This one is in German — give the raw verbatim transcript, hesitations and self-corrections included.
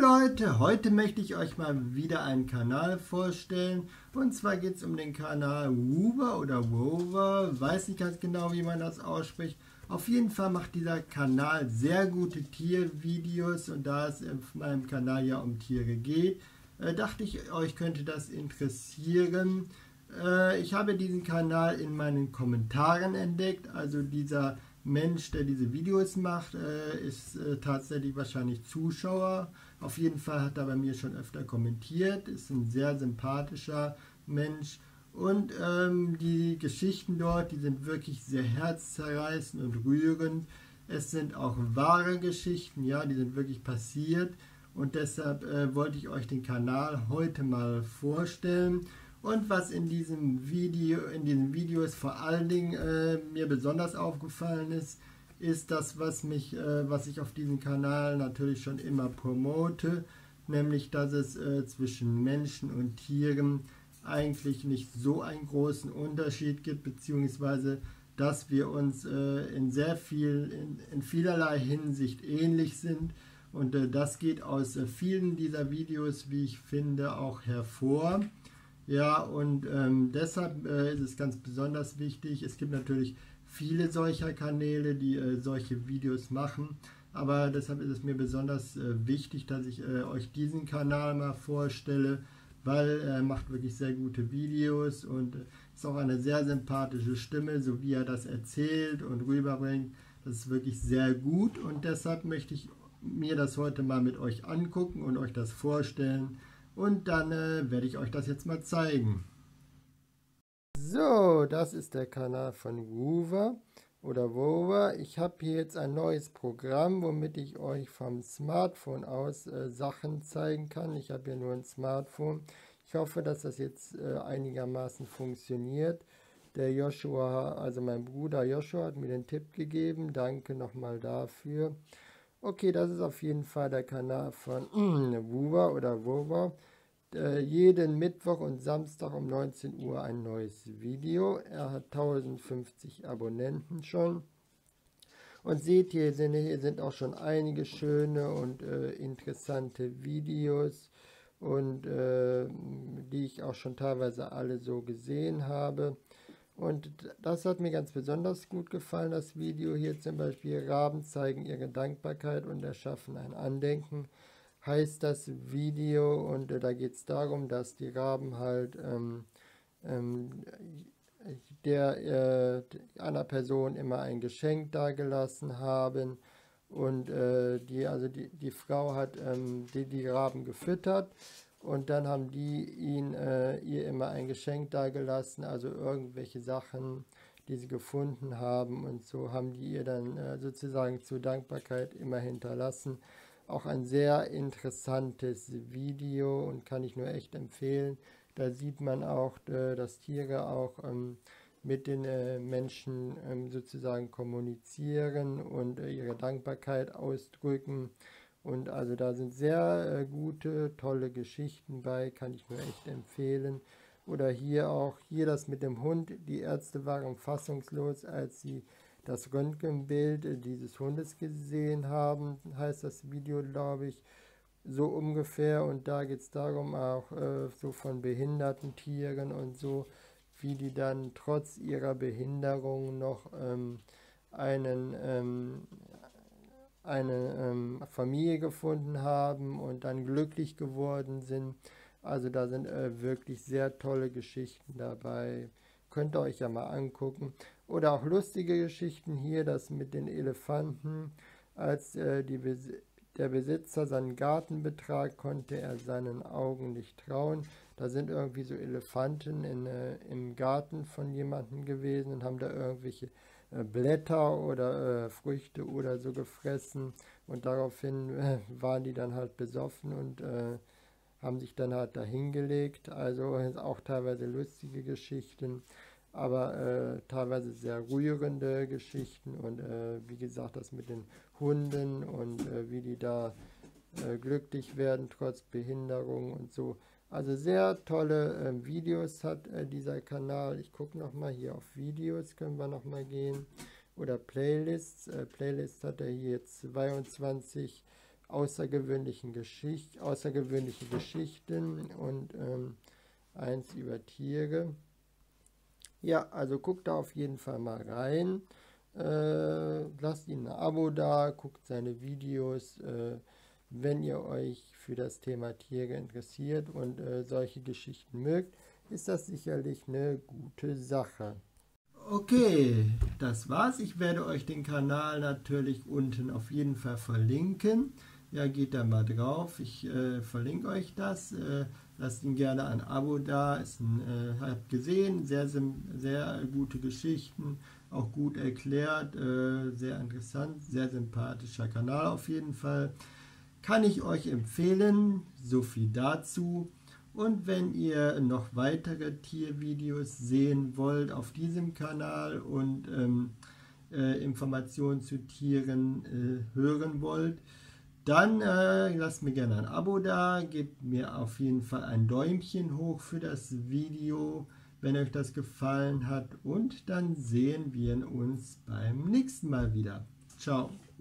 Leute, heute möchte ich euch mal wieder einen Kanal vorstellen. Und zwar geht es um den Kanal Woover oder Wover, weiß nicht ganz genau, wie man das ausspricht. Auf jeden Fall macht dieser Kanal sehr gute Tiervideos, und da es auf meinem Kanal ja um Tiere geht, äh, dachte ich, euch könnte das interessieren. Äh, ich habe diesen Kanal in meinen Kommentaren entdeckt, also dieser Mensch, der diese Videos macht, äh, ist äh, tatsächlich wahrscheinlich Zuschauer. Auf jeden Fall hat er bei mir schon öfter kommentiert, ist ein sehr sympathischer Mensch. Und ähm, die Geschichten dort, die sind wirklich sehr herzzerreißend und rührend. Es sind auch wahre Geschichten, ja, die sind wirklich passiert. Und deshalb äh, wollte ich euch den Kanal heute mal vorstellen. Und was in diesem Video, in diesen Videos vor allen Dingen äh, mir besonders aufgefallen ist, ist das, was mich, äh, was ich auf diesem Kanal natürlich schon immer promote, nämlich, dass es äh, zwischen Menschen und Tieren eigentlich nicht so einen großen Unterschied gibt, beziehungsweise dass wir uns äh, in sehr viel, in, in vielerlei Hinsicht ähnlich sind. Und äh, das geht aus äh, vielen dieser Videos, wie ich finde, auch hervor. Ja, und ähm, deshalb äh, ist es ganz besonders wichtig. Es gibt natürlich viele solcher Kanäle, die äh, solche Videos machen, aber deshalb ist es mir besonders äh, wichtig, dass ich äh, euch diesen Kanal mal vorstelle, weil er macht wirklich sehr gute Videos und äh, ist auch eine sehr sympathische Stimme, so wie er das erzählt und rüberbringt. Das ist wirklich sehr gut, und deshalb möchte ich mir das heute mal mit euch angucken und euch das vorstellen. Und dann äh, werde ich euch das jetzt mal zeigen. So, das ist der Kanal von Woover oder Wover. Ich habe hier jetzt ein neues Programm, womit ich euch vom Smartphone aus äh, Sachen zeigen kann. Ich habe hier nur ein Smartphone. Ich hoffe, dass das jetzt äh, einigermaßen funktioniert. Der Joshua, also mein Bruder Joshua, hat mir den Tipp gegeben. Danke nochmal dafür. Okay, das ist auf jeden Fall der Kanal von Woover oder Wover. Äh, jeden Mittwoch und Samstag um neunzehn Uhr ein neues Video. Er hat tausendfünfzig Abonnenten schon. Und seht hier, sind, hier sind auch schon einige schöne und äh, interessante Videos, und äh, die ich auch schon teilweise alle so gesehen habe. Und das hat mir ganz besonders gut gefallen, das Video hier zum Beispiel. Raben zeigen ihre Dankbarkeit und erschaffen ein Andenken, heißt das Video. Und äh, da geht es darum, dass die Raben halt ähm, ähm, der äh, einer Person immer ein Geschenk dagelassen haben. Und äh, die, also die, die Frau hat ähm, die, die Raben gefüttert. Und dann haben die ihn, äh, ihr immer ein Geschenk dagelassen, also irgendwelche Sachen, die sie gefunden haben. Und so haben die ihr dann äh, sozusagen zur Dankbarkeit immer hinterlassen. Auch ein sehr interessantes Video und kann ich nur echt empfehlen. Da sieht man auch, äh, dass Tiere auch ähm, mit den äh, Menschen ähm, sozusagen kommunizieren und äh, ihre Dankbarkeit ausdrücken. Und also da sind sehr äh, gute, tolle Geschichten bei, kann ich nur echt empfehlen. Oder hier auch, hier das mit dem Hund. Die Ärzte waren fassungslos, als sie das Röntgenbild äh, dieses Hundes gesehen haben, heißt das Video, glaube ich, so ungefähr. Und da geht es darum, auch äh, so von behinderten Tieren und so, wie die dann trotz ihrer Behinderung noch ähm, einen... Ähm, eine ähm, Familie gefunden haben und dann glücklich geworden sind. Also da sind äh, wirklich sehr tolle Geschichten dabei. Könnt ihr euch ja mal angucken. Oder auch lustige Geschichten hier, das mit den Elefanten. Als äh, die Bes der Besitzer seinen Garten betrat, konnte er seinen Augen nicht trauen. Da sind irgendwie so Elefanten in, äh, im Garten von jemandem gewesen und haben da irgendwelche Blätter oder äh, Früchte oder so gefressen, und daraufhin äh, waren die dann halt besoffen und äh, haben sich dann halt dahingelegt. Also auch teilweise lustige Geschichten, aber äh, teilweise sehr rührende Geschichten, und äh, wie gesagt, das mit den Hunden und äh, wie die da äh, glücklich werden trotz Behinderung und so. Also sehr tolle äh, Videos hat äh, dieser Kanal. Ich gucke nochmal hier auf Videos, können wir nochmal gehen. Oder Playlists. Äh, Playlists hat er hier zweiundzwanzig außergewöhnlichen Geschicht, außergewöhnliche Geschichten und ähm, eins über Tiere. Ja, also guckt da auf jeden Fall mal rein. Äh, lasst ihm ein Abo da, guckt seine Videos, äh, wenn ihr euch für das Thema Tiere interessiert und äh, solche Geschichten mögt, ist das sicherlich eine gute Sache. Okay, das war's. Ich werde euch den Kanal natürlich unten auf jeden Fall verlinken. Ja, geht da mal drauf. Ich äh, verlinke euch das. Äh, lasst ihn gerne ein Abo da. Ist ein, äh, habt gesehen, sehr, sehr gute Geschichten, auch gut erklärt, äh, sehr interessant, sehr sympathischer Kanal auf jeden Fall. Kann ich euch empfehlen. So viel dazu. Und wenn ihr noch weitere Tiervideos sehen wollt auf diesem Kanal und ähm, äh, Informationen zu Tieren äh, hören wollt, dann äh, lasst mir gerne ein Abo da, gebt mir auf jeden Fall ein Däumchen hoch für das Video, wenn euch das gefallen hat, und dann sehen wir uns beim nächsten Mal wieder. Ciao!